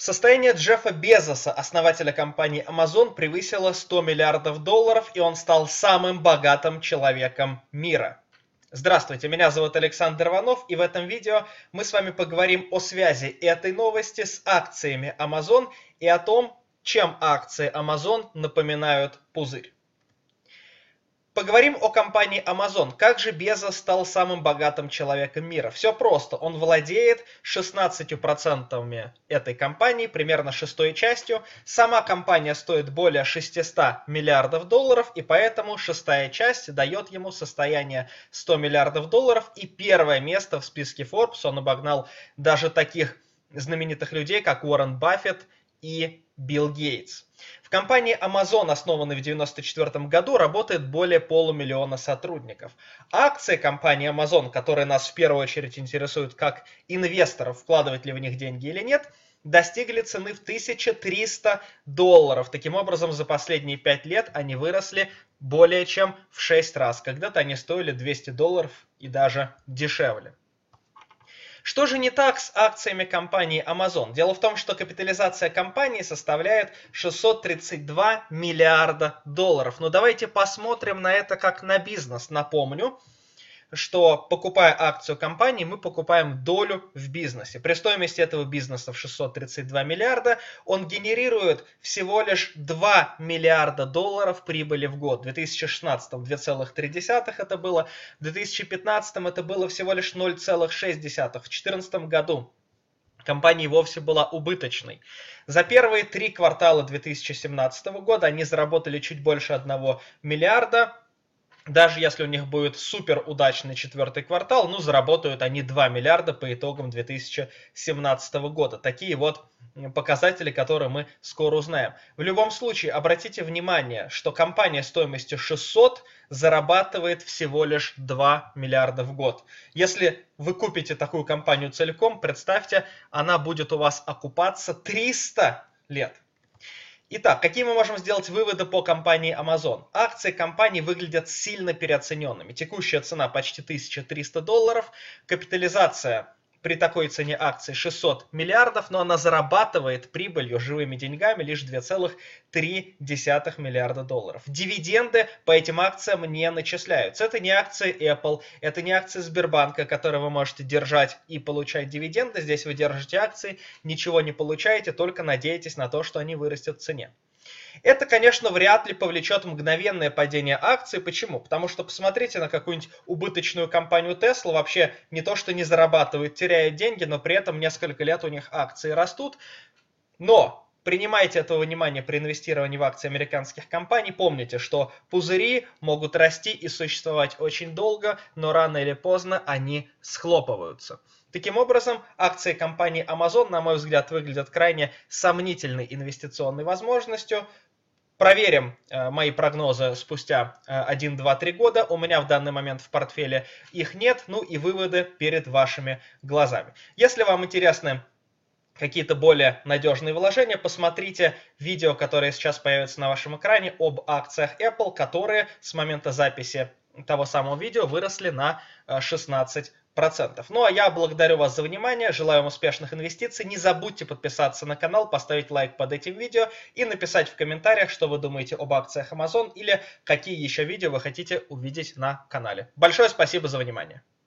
Состояние Джеффа Безоса, основателя компании Amazon, превысило 100 миллиардов долларов, и он стал самым богатым человеком мира. Здравствуйте, меня зовут Александр Иванов, и в этом видео мы с вами поговорим о связи этой новости с акциями Amazon и о том, чем акции Amazon напоминают пузырь. Поговорим о компании Amazon. Как же Безос стал самым богатым человеком мира? Все просто. Он владеет 16% этой компании, примерно шестой частью. Сама компания стоит более 600 миллиардов долларов, и поэтому шестая часть дает ему состояние 100 миллиардов долларов. И первое место в списке Forbes он обогнал даже таких знаменитых людей, как Уоррен Баффет и Билл Гейтс. В компании Amazon, основанной в 1994 году, работает более полумиллиона сотрудников. Акции компании Amazon, которые нас в первую очередь интересуют как инвесторов, вкладывать ли в них деньги или нет, достигли цены в 1300 долларов. Таким образом, за последние 5 лет они выросли более чем в 6 раз. Когда-то они стоили 200 долларов и даже дешевле. Что же не так с акциями компании Amazon? Дело в том, что капитализация компании составляет 632 миллиарда долларов. Но давайте посмотрим на это как на бизнес. Напомню, что покупая акцию компании, мы покупаем долю в бизнесе. При стоимости этого бизнеса в 632 миллиарда он генерирует всего лишь 2 миллиарда долларов прибыли в год. В 2016 2,3 это было, в 2015 это было всего лишь 0,6. В 2014 году компания вовсе была убыточной. За первые 3 квартала 2017 года они заработали чуть больше 1 миллиарда. Даже если у них будет супер удачный 4-й квартал, ну заработают они 2 миллиарда по итогам 2017 года. Такие вот показатели, которые мы скоро узнаем. В любом случае, обратите внимание, что компания стоимостью 600 зарабатывает всего лишь 2 миллиарда в год. Если вы купите такую компанию целиком, представьте, она будет у вас окупаться 300 лет. Итак, какие мы можем сделать выводы по компании Amazon? Акции компании выглядят сильно переоцененными. Текущая цена почти 1300 долларов, капитализация при такой цене акций 600 миллиардов, но она зарабатывает прибылью живыми деньгами лишь 2,3 миллиарда долларов. Дивиденды по этим акциям не начисляются. Это не акции Apple, это не акции Сбербанка, которые вы можете держать и получать дивиденды. Здесь вы держите акции, ничего не получаете, только надеетесь на то, что они вырастут в цене. Это, конечно, вряд ли повлечет мгновенное падение акций. Почему? Потому что посмотрите на какую-нибудь убыточную компанию Tesla. Вообще не то, что не зарабатывает, теряет деньги, но при этом несколько лет у них акции растут. Но принимайте это во внимание при инвестировании в акции американских компаний. Помните, что пузыри могут расти и существовать очень долго, но рано или поздно они схлопываются. Таким образом, акции компании Amazon, на мой взгляд, выглядят крайне сомнительной инвестиционной возможностью. Проверим мои прогнозы спустя 1, 2, 3 года. У меня в данный момент в портфеле их нет, ну и выводы перед вашими глазами. Если вам интересны какие-то более надежные вложения, посмотрите видео, которое сейчас появится на вашем экране об акциях Apple, которые с момента записи того самого видео выросли на 16%. Ну а я благодарю вас за внимание, желаю вам успешных инвестиций. Не забудьте подписаться на канал, поставить лайк под этим видео и написать в комментариях, что вы думаете об акциях Amazon или какие еще видео вы хотите увидеть на канале. Большое спасибо за внимание.